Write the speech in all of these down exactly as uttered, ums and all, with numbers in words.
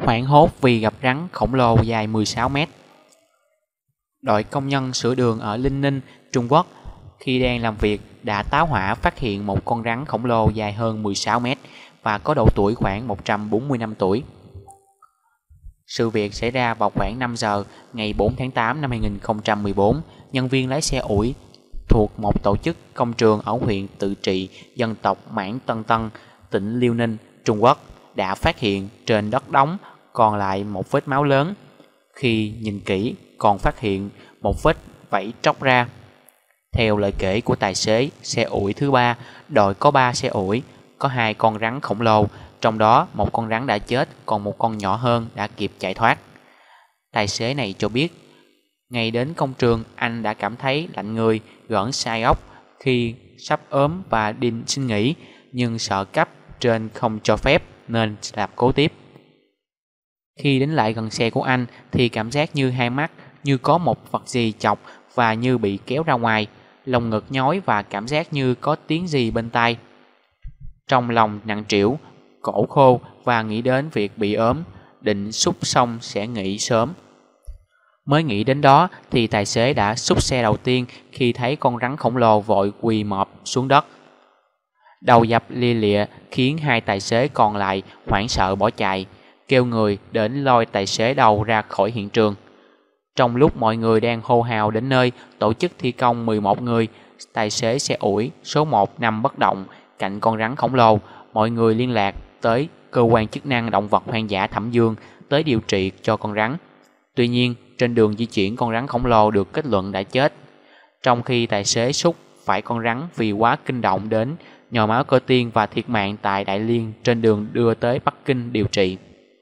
hoảng hốt vì gặp rắn khổng lồ dài mười sáu mét. Đội công nhân sửa đường ở Linh Ninh, Trung Quốc khi đang làm việc đã táo hỏa phát hiện một con rắn khổng lồ dài hơn mười sáu mét và có độ tuổi khoảng một trăm bốn mươi năm tuổi. Sự việc xảy ra vào khoảng năm giờ ngày bốn tháng tám năm hai nghìn không trăm mười bốn. Nhân viên lái xe ủi thuộc một tổ chức công trường ở huyện tự trị dân tộc Mãn Tân Tân, tỉnh Liêu Ninh, Trung Quốc đã phát hiện trên đất đống còn lại một vết máu lớn. Khi nhìn kỹ còn phát hiện một vết vảy tróc ra. Theo lời kể của tài xế xe ủi thứ ba, đội có ba xe ủi, có hai con rắn khổng lồ, trong đó một con rắn đã chết, còn một con nhỏ hơn đã kịp chạy thoát. Tài xế này cho biết, ngày đến công trường anh đã cảm thấy lạnh người, gởn sai óc khi sắp ốm và đi xin nghỉ, nhưng sợ cấp trên không cho phép nên làm cố tiếp. Khi đến lại gần xe của anh thì cảm giác như hai mắt như có một vật gì chọc và như bị kéo ra ngoài, lồng ngực nhói và cảm giác như có tiếng gì bên tai. Trong lòng nặng trĩu, cổ khô và nghĩ đến việc bị ốm, định xúc xong sẽ nghỉ sớm. Mới nghĩ đến đó thì tài xế đã xúc xe đầu tiên khi thấy con rắn khổng lồ vội quỳ mọp xuống đất. Đầu dập lia lịa khiến hai tài xế còn lại hoảng sợ bỏ chạy, kêu người đến lôi tài xế đầu ra khỏi hiện trường. Trong lúc mọi người đang hô hào đến nơi, tổ chức thi công mười một người, tài xế xe ủi số một nằm bất động cạnh con rắn khổng lồ. Mọi người liên lạc tới cơ quan chức năng động vật hoang dã Thẩm Dương tới điều trị cho con rắn. Tuy nhiên, trên đường di chuyển con rắn khổng lồ được kết luận đã chết, trong khi tài xế xúc phải con rắn vì quá kinh động đến nhồi máu cơ tim và thiệt mạng tại Đại Liên trên đường đưa tới Bắc Kinh điều trị.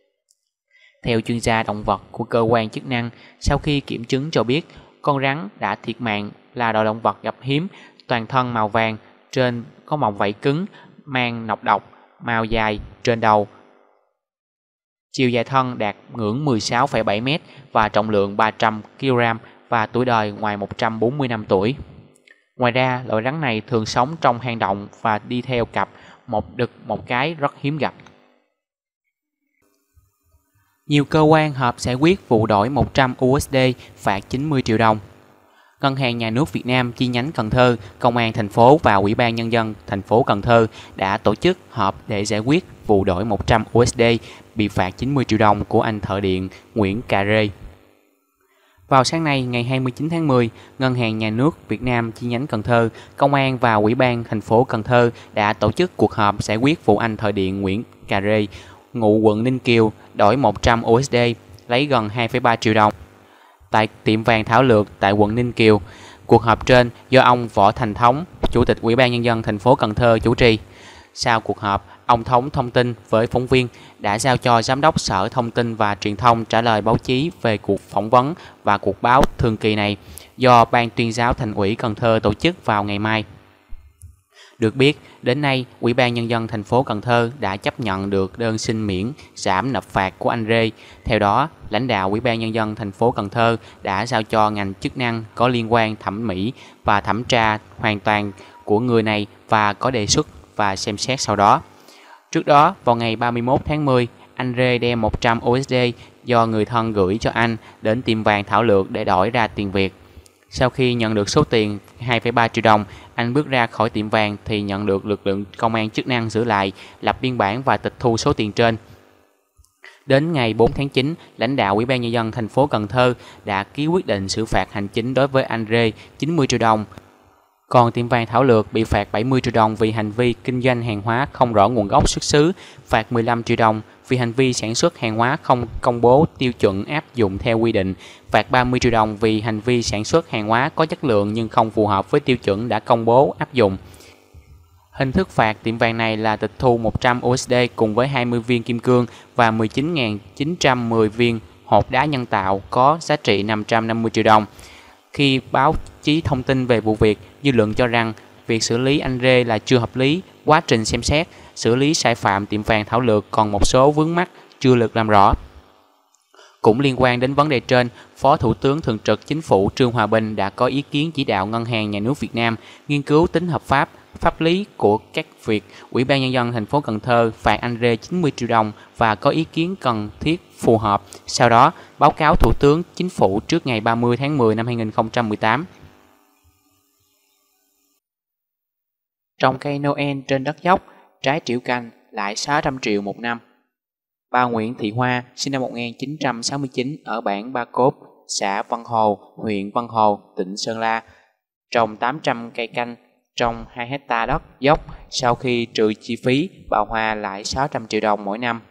Theo chuyên gia động vật của cơ quan chức năng, sau khi kiểm chứng cho biết con rắn đã thiệt mạng là loài động vật gặp hiếm, toàn thân màu vàng, trên có mỏng vảy cứng, mang nọc độc, màu dài trên đầu. Chiều dài thân đạt ngưỡng mười sáu phẩy bảy mét và trọng lượng ba trăm ki lô gam và tuổi đời ngoài một trăm bốn mươi năm tuổi. Ngoài ra, loại rắn này thường sống trong hang động và đi theo cặp, một đực một cái rất hiếm gặp. Nhiều cơ quan hợp giải quyết vụ đổi một trăm u ét đê phạt chín mươi triệu đồng. Ngân hàng Nhà nước Việt Nam chi nhánh Cần Thơ, Công an thành phố và Ủy ban Nhân dân thành phố Cần Thơ đã tổ chức họp để giải quyết vụ đổi một trăm u ét đê bị phạt chín mươi triệu đồng của anh thợ điện Nguyễn Cà Rê. Vào sáng nay, ngày hai mươi chín tháng mười, Ngân hàng Nhà nước Việt Nam chi nhánh Cần Thơ, Công an và Ủy ban thành phố Cần Thơ đã tổ chức cuộc họp giải quyết vụ anh thợ điện Nguyễn Cà Rê, ngụ quận Ninh Kiều, đổi một trăm u ét đê, lấy gần hai phẩy ba triệu đồng tại tiệm vàng Thảo Lược tại quận Ninh Kiều. Cuộc họp trên do ông Võ Thành Thống, Chủ tịch Ủy ban Nhân dân thành phố Cần Thơ chủ trì. Sau cuộc họp, ông Thống thông tin với phóng viên đã giao cho Giám đốc Sở Thông tin và Truyền thông trả lời báo chí về cuộc phỏng vấn và cuộc báo thường kỳ này do Ban Tuyên giáo Thành ủy Cần Thơ tổ chức vào ngày mai. Được biết, đến nay, Ủy ban Nhân dân thành phố Cần Thơ đã chấp nhận được đơn xin miễn giảm nộp phạt của anh Rê. Theo đó, lãnh đạo Ủy ban Nhân dân thành phố Cần Thơ đã giao cho ngành chức năng có liên quan thẩm mỹ và thẩm tra hoàn toàn của người này và có đề xuất và xem xét sau đó. Trước đó, vào ngày ba mươi mốt tháng mười, anh Rê đem một trăm u ét đê do người thân gửi cho anh đến tiệm vàng Thảo Lược để đổi ra tiền Việt. Sau khi nhận được số tiền hai phẩy ba triệu đồng, anh bước ra khỏi tiệm vàng thì nhận được lực lượng công an chức năng giữ lại, lập biên bản và tịch thu số tiền trên. Đến ngày bốn tháng chín, lãnh đạo Ủy ban Nhân dân thành phố Cần Thơ đã ký quyết định xử phạt hành chính đối với anh Rê chín mươi triệu đồng. Còn tiệm vàng Thảo Lược bị phạt bảy mươi triệu đồng vì hành vi kinh doanh hàng hóa không rõ nguồn gốc xuất xứ, phạt mười lăm triệu đồng vì hành vi sản xuất hàng hóa không công bố tiêu chuẩn áp dụng theo quy định, phạt ba mươi triệu đồng vì hành vi sản xuất hàng hóa có chất lượng nhưng không phù hợp với tiêu chuẩn đã công bố áp dụng. Hình thức phạt tiệm vàng này là tịch thu một trăm u ét đê cùng với hai mươi viên kim cương và mười chín nghìn chín trăm mười viên hột đá nhân tạo có giá trị năm trăm năm mươi triệu đồng. Khi báo chí thông tin về vụ việc, dư luận cho rằng việc xử lý anh Rê là chưa hợp lý, quá trình xem xét, xử lý sai phạm tiệm vàng Thảo Lược còn một số vướng mắc chưa được làm rõ. Cũng liên quan đến vấn đề trên, Phó Thủ tướng Thường trực Chính phủ Trương Hòa Bình đã có ý kiến chỉ đạo Ngân hàng Nhà nước Việt Nam nghiên cứu tính hợp pháp, pháp lý của các việc Ủy ban Nhân dân thành phố Cần Thơ phạt anh Rê chín mươi triệu đồng và có ý kiến cần thiết phù hợp. Sau đó, báo cáo Thủ tướng Chính phủ trước ngày ba mươi tháng mười năm hai nghìn không trăm mười tám. Trồng cây Noel trên đất dốc, trái triệu cành, lãi sáu trăm triệu một năm. Bà Nguyễn Thị Hoa, sinh năm một nghìn chín trăm sáu mươi chín ở bản Ba Cốp, xã Vân Hồ, huyện Vân Hồ, tỉnh Sơn La, trồng tám trăm cây canh trong hai héc ta đất dốc. Sau khi trừ chi phí, bà Hoa lãi sáu trăm triệu đồng mỗi năm.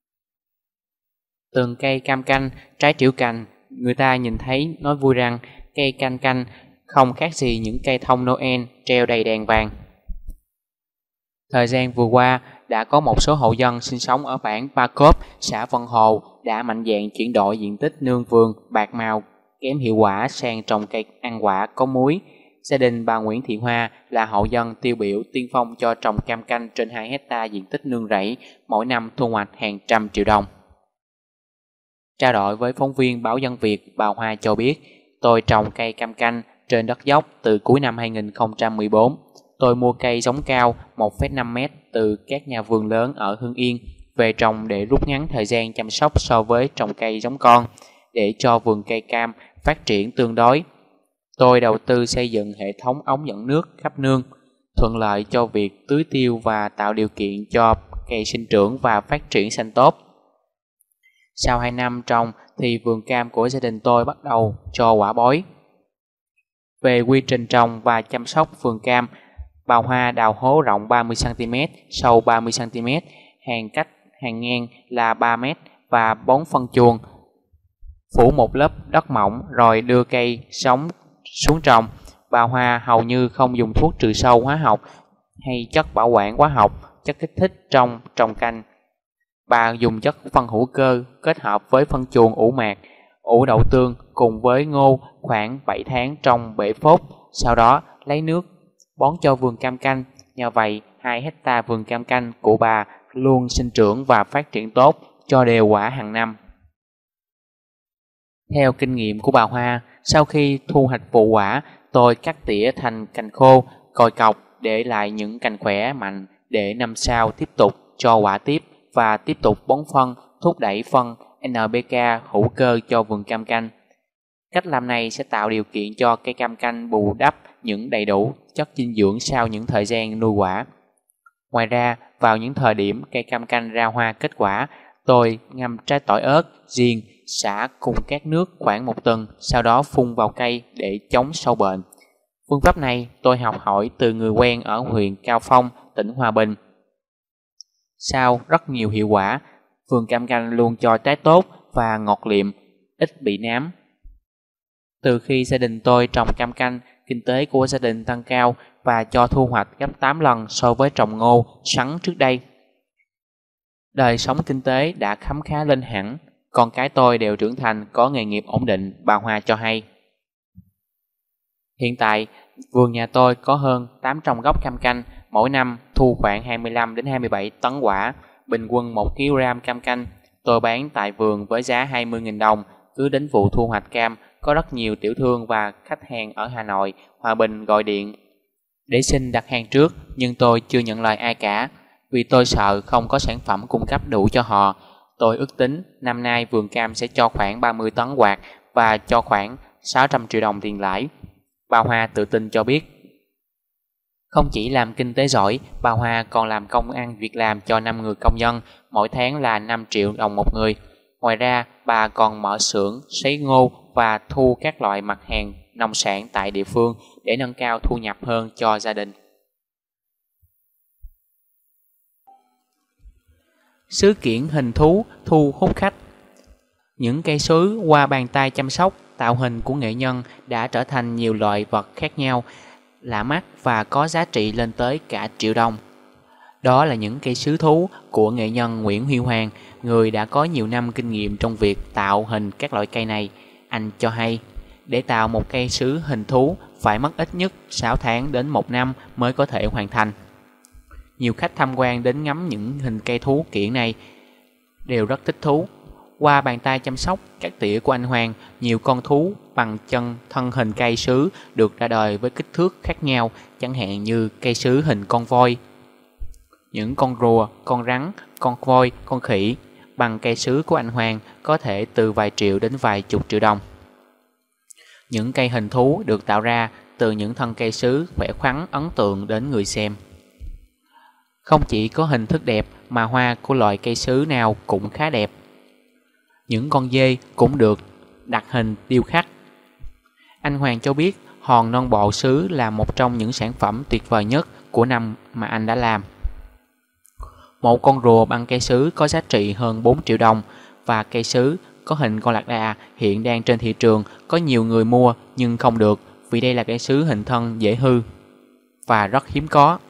Từng cây cam canh, trái triệu cành, người ta nhìn thấy nói vui rằng cây canh canh không khác gì những cây thông Noel treo đầy đèn vàng. Thời gian vừa qua, đã có một số hộ dân sinh sống ở bản Ba Cốp, xã Vân Hồ đã mạnh dạn chuyển đổi diện tích nương vườn bạc màu kém hiệu quả sang trồng cây ăn quả có múi. Gia đình bà Nguyễn Thị Hoa là hộ dân tiêu biểu tiên phong cho trồng cam canh trên hai héc ta diện tích nương rẫy, mỗi năm thu hoạch hàng trăm triệu đồng. Trao đổi với phóng viên báo Dân Việt, bà Hoa cho biết, tôi trồng cây cam canh trên đất dốc từ cuối năm hai nghìn không trăm mười bốn. Tôi mua cây giống cao một phẩy năm mét từ các nhà vườn lớn ở Hưng Yên về trồng để rút ngắn thời gian chăm sóc so với trồng cây giống con, để cho vườn cây cam phát triển tương đối. Tôi đầu tư xây dựng hệ thống ống dẫn nước khắp nương, thuận lợi cho việc tưới tiêu và tạo điều kiện cho cây sinh trưởng và phát triển xanh tốt. Sau hai năm trồng thì vườn cam của gia đình tôi bắt đầu cho quả bói. Về quy trình trồng và chăm sóc vườn cam, bà Hoa đào hố rộng ba mươi xăng ti mét, sâu ba mươi xăng ti mét, hàng cách hàng ngang là ba mét và bón phân chuồng, phủ một lớp đất mỏng rồi đưa cây sống xuống trồng. Bà Hoa hầu như không dùng thuốc trừ sâu hóa học hay chất bảo quản hóa học, chất kích thích trong trồng canh. Bà dùng chất phân hữu cơ kết hợp với phân chuồng ủ mạc, ủ đậu tương cùng với ngô khoảng bảy tháng trong bể phốt, sau đó lấy nước bón cho vườn cam canh. Nhờ vậy, hai héc ta vườn cam canh của bà luôn sinh trưởng và phát triển tốt, cho đều quả hàng năm. Theo kinh nghiệm của bà Hoa, sau khi thu hoạch vụ quả, tôi cắt tỉa thành cành khô, còi cọc, để lại những cành khỏe mạnh để năm sau tiếp tục cho quả tiếp và tiếp tục bón phân, thúc đẩy phân en pê ca hữu cơ cho vườn cam canh. Cách làm này sẽ tạo điều kiện cho cây cam canh bù đắp những đầy đủ chất dinh dưỡng sau những thời gian nuôi quả. Ngoài ra, vào những thời điểm cây cam canh ra hoa kết quả, tôi ngâm trái tỏi ớt riêng xả cùng cát nước khoảng một tuần, sau đó phun vào cây để chống sâu bệnh. Phương pháp này tôi học hỏi từ người quen ở huyện Cao Phong, tỉnh Hòa Bình. Sau rất nhiều hiệu quả, vườn cam canh luôn cho trái tốt và ngọt liệm, ít bị nám. Từ khi gia đình tôi trồng cam canh, kinh tế của gia đình tăng cao và cho thu hoạch gấp tám lần so với trồng ngô, sắn trước đây. Đời sống kinh tế đã khấm khá lên hẳn, con cái tôi đều trưởng thành, có nghề nghiệp ổn định, bà Hoa cho hay. Hiện tại, vườn nhà tôi có hơn tám trăm gốc cam canh, mỗi năm thu khoảng hai mươi lăm đến hai mươi bảy tấn quả, bình quân một ki lô gam cam canh. Tôi bán tại vườn với giá hai mươi nghìn đồng. Cứ đến vụ thu hoạch cam, có rất nhiều tiểu thương và khách hàng ở Hà Nội, Hòa Bình gọi điện để xin đặt hàng trước, nhưng tôi chưa nhận lời ai cả, vì tôi sợ không có sản phẩm cung cấp đủ cho họ. Tôi ước tính năm nay vườn cam sẽ cho khoảng ba mươi tấn quạt và cho khoảng sáu trăm triệu đồng tiền lãi. Bà Hoa tự tin cho biết. Không chỉ làm kinh tế giỏi, bà Hoa còn làm công ăn việc làm cho năm người công nhân, mỗi tháng là năm triệu đồng một người. Ngoài ra, bà còn mở xưởng sấy ngô và thu các loại mặt hàng nông sản tại địa phương để nâng cao thu nhập hơn cho gia đình. Sứ kiển hình thú thu hút khách. Những cây sứ qua bàn tay chăm sóc, tạo hình của nghệ nhân đã trở thành nhiều loại vật khác nhau, lạ mắt và có giá trị lên tới cả triệu đồng. Đó là những cây sứ thú của nghệ nhân Nguyễn Huy Hoàng, người đã có nhiều năm kinh nghiệm trong việc tạo hình các loại cây này. Anh cho hay, để tạo một cây sứ hình thú phải mất ít nhất sáu tháng đến một năm mới có thể hoàn thành. Nhiều khách tham quan đến ngắm những hình cây thú kiển này đều rất thích thú. Qua bàn tay chăm sóc cắt tỉa của anh Hoàng, nhiều con thú bằng chân thân hình cây sứ được ra đời với kích thước khác nhau, chẳng hạn như cây sứ hình con voi, những con rùa, con rắn, con voi, con khỉ. Bằng cây sứ của anh Hoàng có thể từ vài triệu đến vài chục triệu đồng. Những cây hình thú được tạo ra từ những thân cây sứ khỏe khoắn ấn tượng đến người xem. Không chỉ có hình thức đẹp mà hoa của loại cây sứ nào cũng khá đẹp. Những con dê cũng được đặt hình điêu khắc. Anh Hoàng cho biết hòn non bộ sứ là một trong những sản phẩm tuyệt vời nhất của năm mà anh đã làm. Một con rùa bằng cây sứ có giá trị hơn bốn triệu đồng, và cây sứ có hình con lạc đà hiện đang trên thị trường có nhiều người mua nhưng không được vì đây là cây sứ hình thân dễ hư và rất hiếm có.